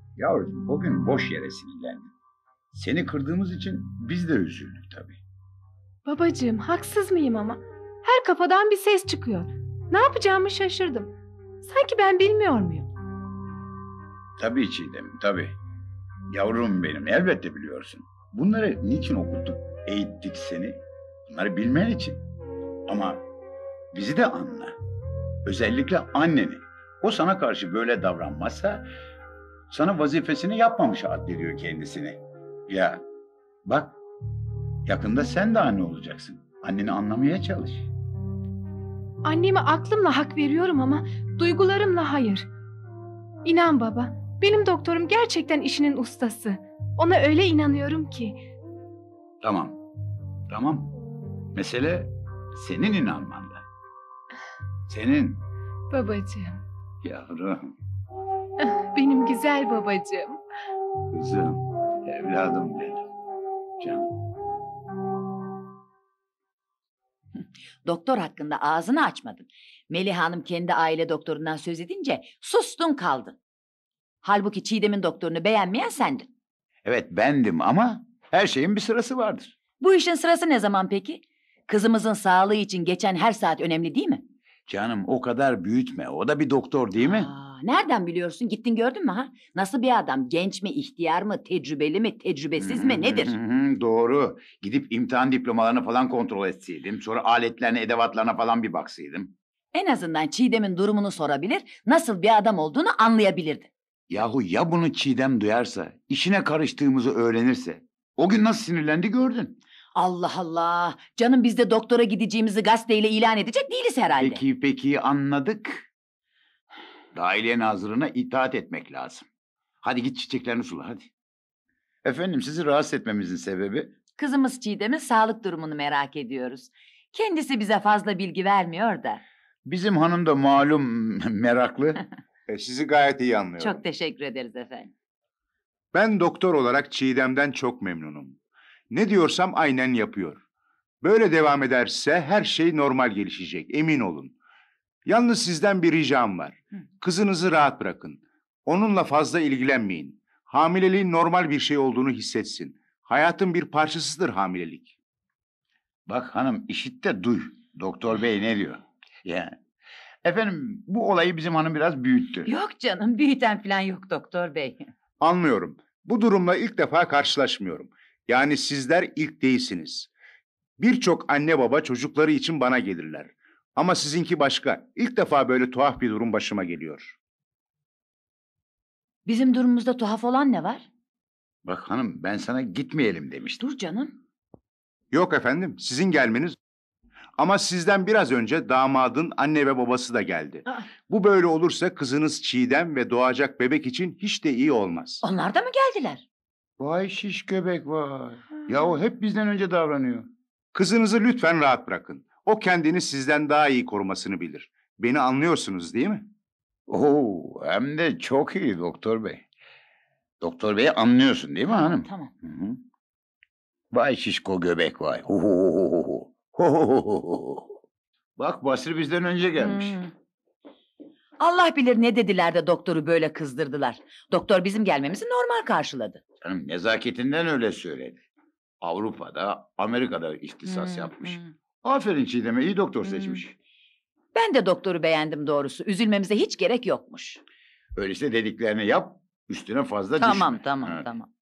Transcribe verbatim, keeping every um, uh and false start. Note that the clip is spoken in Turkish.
Yavrucuğum bugün boş yere sinirlendim. Seni kırdığımız için biz de üzüldük tabii. Babacığım, haksız mıyım ama? Her kafadan bir ses çıkıyor. Ne yapacağımı şaşırdım. Sanki ben bilmiyor muyum? Tabii Çiğdem, tabii. Yavrum benim, elbette biliyorsun. Bunları niçin okuttuk, eğittik seni? Bunları bilmen için. Ama bizi de anla. Özellikle anneni. O sana karşı böyle davranmazsa sana vazifesini yapmamış addediyor kendisini. Ya bak, yakında sen de anne olacaksın. Anneni anlamaya çalış. Anneme aklımla hak veriyorum ama duygularımla hayır. İnan baba, benim doktorum gerçekten işinin ustası. Ona öyle inanıyorum ki. Tamam, tamam. Mesele senin inanmanda. Senin. Babacığım, Yavrum, benim güzel babacığım. kızım, evladım benim. Canım. Doktor hakkında ağzını açmadın. Melih Hanım kendi aile doktorundan söz edince sustun kaldın. Halbuki Çiğdem'in doktorunu beğenmeyen sendin. Evet bendim ama her şeyin bir sırası vardır. Bu işin sırası ne zaman peki? Kızımızın sağlığı için geçen her saat önemli değil mi? Canım o kadar büyütme. O da bir doktor değil mi? Aa, nereden biliyorsun? Gittin gördün mü ha? Nasıl bir adam? Genç mi, ihtiyar mı, tecrübeli mi, tecrübesiz mi, nedir? Hı hı, doğru. Gidip imtihan diplomalarını falan kontrol etseydim. Sonra aletlerine, edevatlarına falan bir baksaydım. En azından Çiğdem'in durumunu sorabilir, nasıl bir adam olduğunu anlayabilirdi. Yahu ya bunu Çiğdem duyarsa, işine karıştığımızı öğrenirse? O gün nasıl sinirlendi gördün. Allah Allah! Canım biz de doktora gideceğimizi gazeteyle ilan edecek değiliz herhalde. Peki peki anladık. Dahiliye Nazırı'na itaat etmek lazım. Hadi git çiçeklerini sula hadi. Efendim sizi rahatsız etmemizin sebebi? Kızımız Çiğdem'in sağlık durumunu merak ediyoruz. Kendisi bize fazla bilgi vermiyor da. Bizim hanım da malum meraklı. E, sizi gayet iyi anlıyorum. Çok teşekkür ederiz efendim. Ben doktor olarak Çiğdem'den çok memnunum. Ne diyorsam aynen yapıyor. Böyle devam ederse her şey normal gelişecek, emin olun. Yalnız sizden bir ricam var. Kızınızı rahat bırakın. Onunla fazla ilgilenmeyin. Hamileliğin normal bir şey olduğunu hissetsin. Hayatın bir parçasıdır hamilelik. Bak hanım işit de duy. Doktor bey ne diyor? Ya. Efendim bu olayı bizim hanım biraz büyüttü. Yok canım, büyüten falan yok doktor bey. Anlıyorum. Bu durumla ilk defa karşılaşmıyorum. Yani sizler ilk değilsiniz. Birçok anne baba çocukları için bana gelirler. Ama sizinki başka. İlk defa böyle tuhaf bir durum başıma geliyor. Bizim durumumuzda tuhaf olan ne var? Bak hanım ben sana gitmeyelim demiştim. Dur canım. Yok efendim, sizin gelmeniz. Ama sizden biraz önce damadın anne ve babası da geldi. Aa. Bu böyle olursa kızınız Çiğdem ve doğacak bebek için hiç de iyi olmaz. Onlar da mı geldiler? Vay şiş göbek vay. Ya o hep bizden önce davranıyor. Kızınızı lütfen rahat bırakın. O kendini sizden daha iyi korumasını bilir. Beni anlıyorsunuz değil mi? Oo, hem de çok iyi doktor bey. Doktor beyi anlıyorsun değil mi hanım? Tamam. Hı hı. Vay şişko göbek vay. Hu hu hu hu hu. Hu hu hu hu. Bak Basri bizden önce gelmiş. Hmm. Allah bilir ne dediler de doktoru böyle kızdırdılar. Doktor bizim gelmemizi normal karşıladı. Canım nezaketinden öyle söyledi. Avrupa'da, Amerika'da ihtisas Hmm, yapmış. hmm. Aferin Çiğdem'e iyi doktor Hmm. seçmiş. Ben de doktoru beğendim doğrusu. Üzülmemize hiç gerek yokmuş. Öyleyse dediklerini yap, üstüne fazla Tamam düşme. tamam Ha. tamam.